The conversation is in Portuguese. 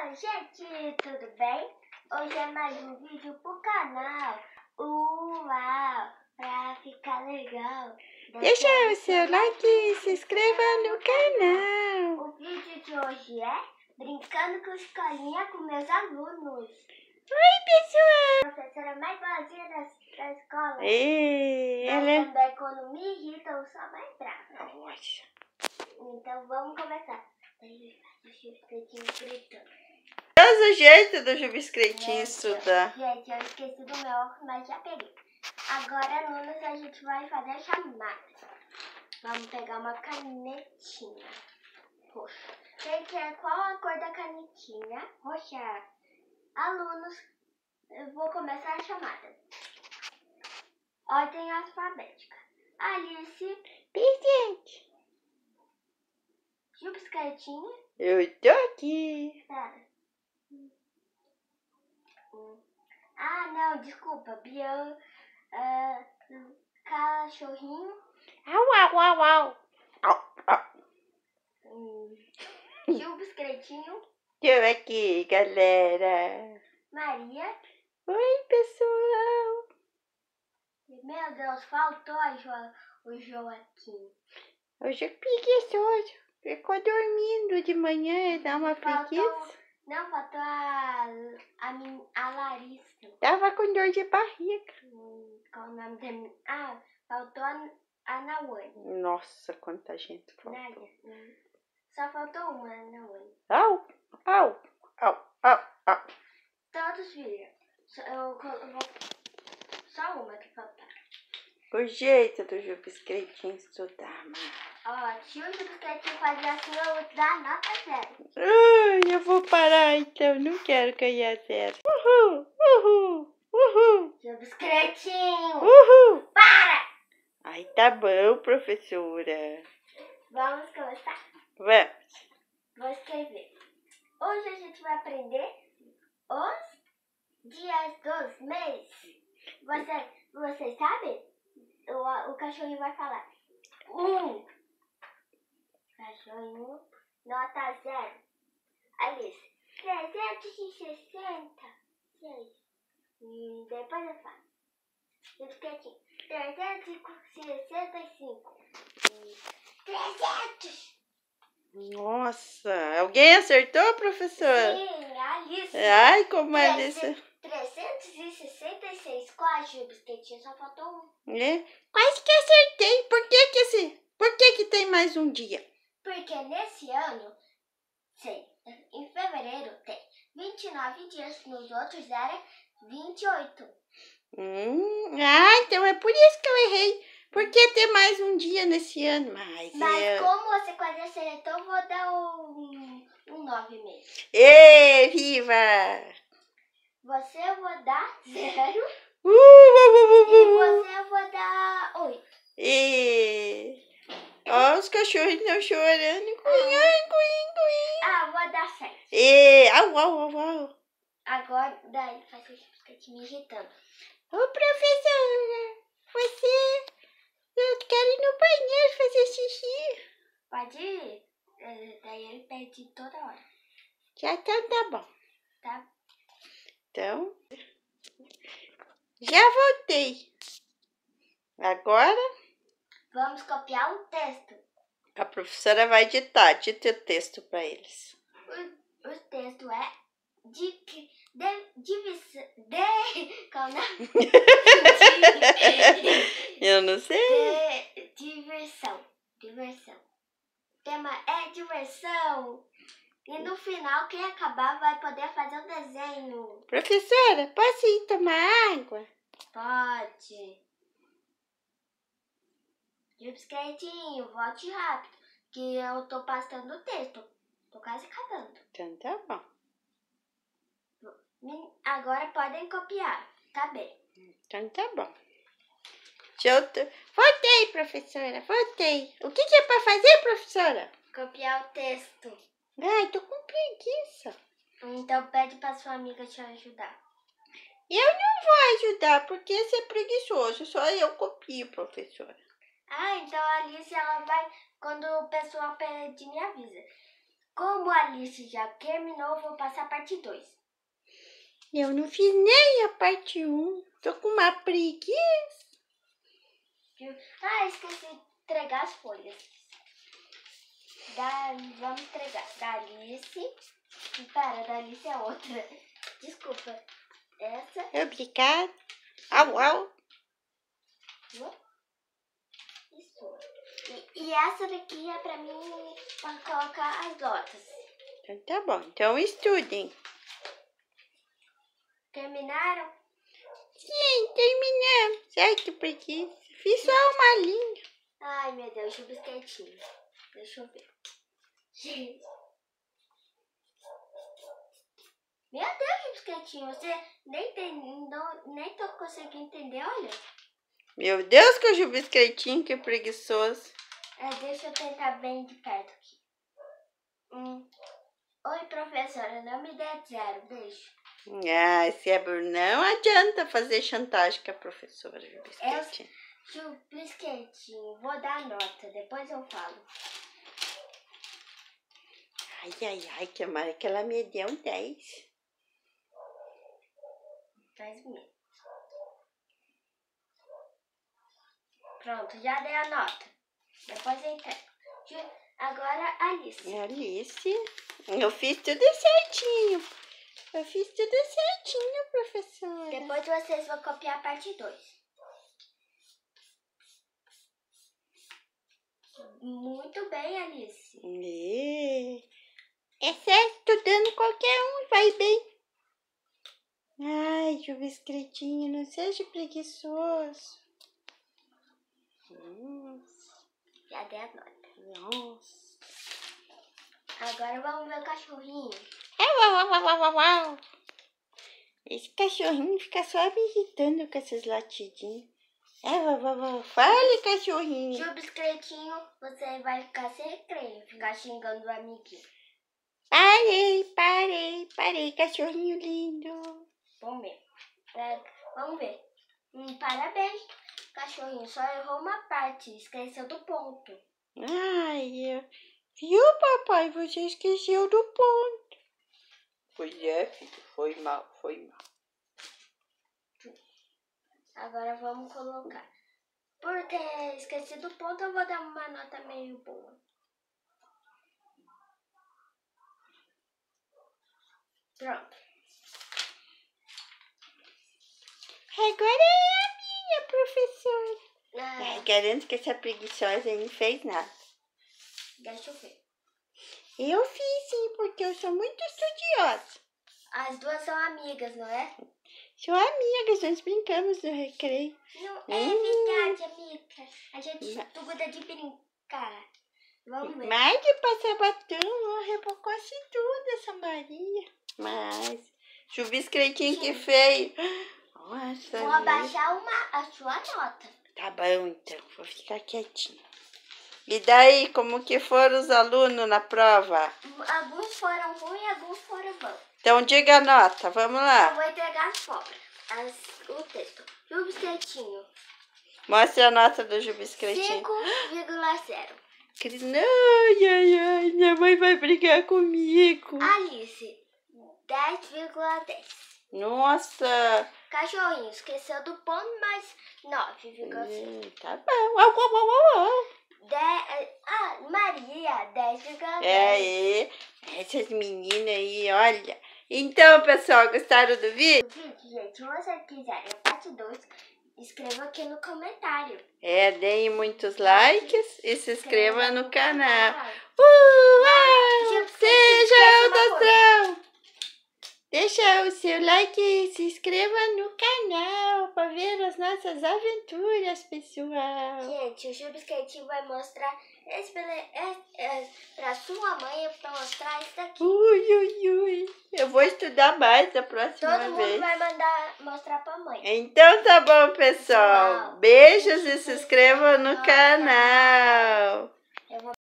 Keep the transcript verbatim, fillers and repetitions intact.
Oi, gente, tudo bem? Hoje é mais um vídeo pro canal. Uau, pra ficar legal. Deixa o seu like e se inscreva no canal. O vídeo de hoje é brincando com escolinha com meus alunos. Oi, pessoal! A professora mais boazinha da, da escola. Ei, Mas ela... quando a economia irrita, eu sou mais brava. Nossa. Então vamos começar. Daí deixa o espetinho gritando. Mas o jeito do Jubiscretinho estudar. Gente, eu esqueci do meu óculos, mas já peguei. Agora, Nunes, a gente vai fazer a chamada. Vamos pegar uma canetinha roxa. Quem quer qual a cor da canetinha? Roxa. Alunos, eu vou começar a chamada. Ordem alfabética. Alice. Presente. Jubiscretinho. Eu tô aqui. Pera. Ah, não, desculpa. Bian, uh, cachorrinho. Au, au, au, au. Au, au. Hum, Jubiscretinho. Tô aqui, galera. Maria. Oi, pessoal. Meu Deus, faltou a jo o Joaquim. Hoje é preguiçoso. Ficou dormindo de manhã, dá uma Faltou, preguiça. não, faltou a, a, min- a Larissa. Tava com dor de barriga. Hum, qual o nome da minha? Ah, faltou a, a Nawane. Nossa, quanta gente faltou. Nádia. Hum. Só faltou uma, a Nawane. Au, au, au, au, au. Todos viram. Só, eu, colo- eu vou, só uma que faltar. O jeito do Jubiscretinho estudar, mano. Ó, se o Jubiscretinho fazer assim, eu vou dar nota zero. Ai, eu vou parar então, não quero ganhar zero. Uhul, uhul, uhul, Jubiscretinho, uhul. para! Ai, tá bom, professora. Vamos começar? Vamos. Vou escrever. Hoje a gente vai aprender os dias dos meses. Você, você sabe? O, o cachorrinho vai falar. Um. Cachorrinho, nota zero. Alice, trezentos e sessenta e seis. E depois eu falo. Jubiscretinho, trezentos e sessenta e cinco. trezentos. Nossa, alguém acertou, professora? Sim, Alice. Ai, como é desse... trezentos e sessenta e seis. Quase, Jubiscretinho, só faltou um. É? Quase que acertei. Por que que esse... Por que que tem mais um dia? Porque nesse ano, sei, em fevereiro tem vinte e nove dias, nos outros era vinte e oito. Hum, ah, então é por isso que eu errei. Por que ter mais um dia nesse ano? Mas, Mas é... como você quase acertou, vou dar um, um nove mesmo. Ê, viva! Você eu vou dar zero Uh, uh, uh, uh, e uh. você eu vou dar oito. E... Ó, os cachorros estão chorando. Cuim, ai, cuim, cuim. Ah, vou dar sete. E... Au, au, au, au. Agora, daí, faz o que me irritando. Ô, professora, você... Eu quero ir no banheiro fazer xixi. Pode ir? Eh, Daí ele pede toda hora, Já então tá bom. tá? Então... Já voltei. Agora... Vamos copiar o texto. A professora vai ditar, dita o texto para eles. O, o texto é de, de, divisão. De, qual o nome? Eu não sei. De, diversão. Diversão. O tema é diversão. E no final, quem acabar vai poder fazer o desenho. Professora, posso ir tomar água? Pode. Jubiscretinho, volte rápido, que eu tô passando o texto. Tô quase acabando. Então tá bom. Agora podem copiar, tá bem? Então tá bom. Deixa eu... T... Voltei, professora, voltei. O que que é para fazer, professora? Copiar o texto. Ai, tô com preguiça. Então pede pra sua amiga te ajudar. Eu não vou ajudar, porque esse é preguiçoso. Só eu copio, professora. Ah, então a Alice, ela vai, quando o pessoal pedir, me avisa. como a Alice já terminou, eu vou passar a parte dois. Eu não fiz nem a parte um. Tô com uma preguiça. Ah, esqueci de entregar as folhas. Da, vamos entregar. Da Alice. Para, da Alice é outra. Desculpa. Essa. Obrigada. Au, au. Isso. E, e essa daqui é pra mim, pra colocar as notas. Então tá bom. Então estudem. Terminaram? Sim, terminamos. Ai, que preguiça. Fiz só uma linha. Ai, meu Deus, o bisquetinho. Deixa eu ver. Meu Deus, bisquetinho, você nem, tem, não, nem tô conseguindo entender, olha. Meu Deus, que o bisquetinho, que preguiçoso. É, deixa eu tentar bem de perto aqui. Hum. Oi, professora, não me dê zero, beijo. Ah, se é burro, não adianta fazer chantagem com a professora, viu, bisquetinho? Eu, bisquetinho, vou dar nota, depois eu falo. Ai, ai, ai, que mara que ela me deu um dez. Faz mesmo. Pronto, já dei a nota. Depois eu entrego. Agora, Alice. Alice, eu fiz tudo certinho. Eu fiz tudo certinho, professora. Depois vocês vão copiar a parte dois. Muito bem, Alice. É, é certo, estudando qualquer um vai bem. Ai, o bisquetinho, não seja preguiçoso. Nossa. Já dei a nota. Nossa. Agora vamos ver o cachorrinho. Uau, uau, uau, uau, uau. Esse cachorrinho fica só me irritando com esses latidinhos. É, uau, uau, uau. Fale, cachorrinho. Seu bisquetinho, você vai ficar sem recreio, ficar xingando o amiguinho. Parei, parei, parei, cachorrinho lindo. Vamos ver. É, vamos ver. Hum, parabéns, cachorrinho. Só errou uma parte, esqueceu do ponto. Ai, eu... Viu, papai? Você esqueceu do ponto. Pois é, filho. Foi mal, foi mal. Agora vamos colocar. Por ter esquecido do ponto, eu vou dar uma nota meio boa. Pronto. Agora é a minha, professora. Ah, Ai, garanto que essa preguiçosa aí não fez nada. deixa eu ver. Eu fiz sim, porque eu sou muito estudiosa. As duas são amigas, não é? Sou amigas, nós brincamos no recreio. Não é Hum. verdade, amiga. A gente Mas- tudo de brincar. Vamos ver. Mais de passar batom, ó, rebocosse tudo essa Maria. Mas, o bisquetinho que feio. Nossa, Vou vida. abaixar uma, a sua nota. Tá bom, então, vou ficar quietinho. E daí, como que foram os alunos na prova? Alguns foram ruins, alguns foram bons. Então, diga a nota, vamos Eu lá. vou entregar as folhas, as, o texto. E o bisquetinho? Mostra a nota do Jubiscretinho. cinco vírgula zero. Ai, ai, ai, minha mãe vai brigar comigo. Alice, dez vírgula dez. Nossa. Cachorrinho, esqueceu do ponto, mas nove vírgula cinco. Hum, tá bom. Au, au, au, au, au. De... Ah, Maria, dez vírgula dez. É, é, essas meninas aí, olha. Então, pessoal, gostaram do vídeo? Vídeo, gente, se vocês quiserem a parte dois, escreva aqui no comentário. É, deem muitos likes e se inscreva no canal. canal. Uh, uau, Gente, seja esquece o uma Dastrão. Deixa o seu like e se inscreva no canal para ver as nossas aventuras, pessoal. Gente, o Jubisquetinho vai mostrar esse bele... esse, esse, pra sua mãe pra mostrar isso daqui. Ui, ui, ui. Eu vou estudar mais da próxima Todo vez. mundo vai mandar mostrar pra mãe. Então tá bom, pessoal. Pessoal, Beijos e se inscreva no canal. Eu vou